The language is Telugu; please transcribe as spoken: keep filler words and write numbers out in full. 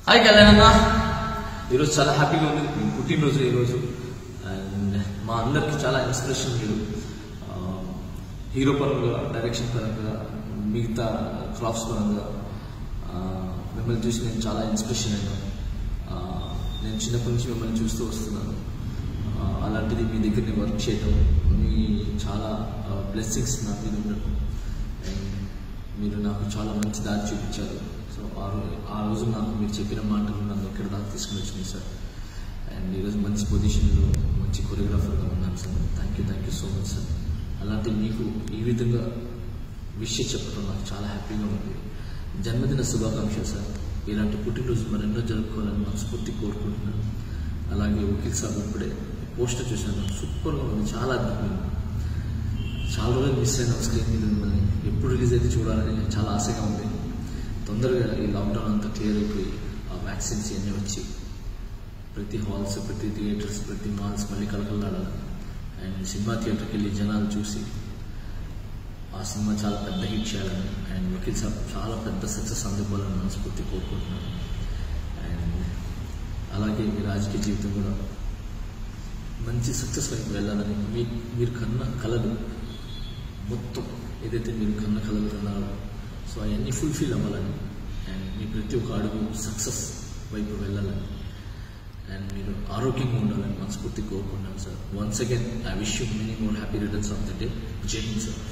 హాయ్ కళ్యాణ్ అన్న, ఈరోజు చాలా హ్యాపీగా ఉంది. పుట్టినరోజు ఈరోజు. అండ్ మా అందరికి చాలా ఇన్స్పిరేషన్ మీరు. హీరో పరంగా, డైరెక్షన్ పరంగా, మిగతా క్రాఫ్ట్స్ పరంగా మిమ్మల్ని చూసి నేను చాలా ఇన్స్పిరేషన్ అయ్యాను. నేను చిన్నప్పటి నుంచి మిమ్మల్ని చూస్తూ వస్తున్నాను. అలాంటిది మీ దగ్గర నేను వర్క్ చేయడం, మీ చాలా బ్లెస్సింగ్స్ నా మీద ఉండటం, అండ్ మీరు నాకు చాలా మంచి దారి చూపించారు. సో ఆ రోజు ఆ రోజు నాకు మీరు చెప్పిన మాటలు నన్ను ఇక్కడ దాకా తీసుకుని వచ్చినాయి సార్. అండ్ ఈరోజు మంచి పొజిషన్లో మంచి కొరియోగ్రాఫర్గా ఉన్నాను sir. Thank you thank you so much sir. అలాంటి మీకు ఈ విధంగా విషయం చెప్పడం నాకు చాలా హ్యాపీగా ఉంది. జన్మదిన శుభాకాంక్షలు సార్. ఇలాంటి పుట్టినరోజు మరెన్నో జరుపుకోవాలని మనస్ఫూర్తి కోరుకుంటున్నాను. అలాగే వకీల్ సాబ్ ఇప్పుడే పోస్టర్ చూశాను, సూపర్గా ఉంది, చాలా అద్భుతంగా. చాలా రోజులు మిస్ అయిన స్క్రీన్ మీద మిమ్మల్ని ఎప్పుడు రిలీజ్ అయితే చూడాలని నేను చాలా ఆశగా ఉంది. తొందరగా ఈ లాక్డౌన్ అంతా క్లియర్ అయిపోయి ఆ వ్యాక్సిన్స్ ఇవన్నీ వచ్చి ప్రతి హాల్స్, ప్రతి థియేటర్స్, ప్రతి మాల్స్ మళ్ళీ కలకలాడాలి. అండ్ సినిమా థియేటర్కి వెళ్ళి జనాలు చూసి ఆ సినిమా చాలా పెద్ద హిట్ చేయాలని, అండ్ వకీల్ సాబ్ చాలా పెద్ద సక్సెస్ అందుకోవాలని మనస్ఫూర్తి కోరుకుంటున్నాను. అండ్ అలాగే మీ రాజకీయ జీవితం కూడా మంచి సక్సెస్ వైపు వెళ్ళాలని, మీ మీరు కన్న కళలు మొత్తం ఏదైతే మీరు కన్న కళలు కన్నారో సో అవన్నీ ఫుల్ఫిల్ అవ్వాలని, అండ్ మీ ప్రతి ఒక్క అడుగు సక్సెస్ వైపు వెళ్ళాలని, అండ్ మీరు ఆరోగ్యంగా ఉండాలని మనస్ఫూర్తి కోరుకుంటున్నాను sir. Once again I wish you many more happy returns of the day. Jai Hind sir.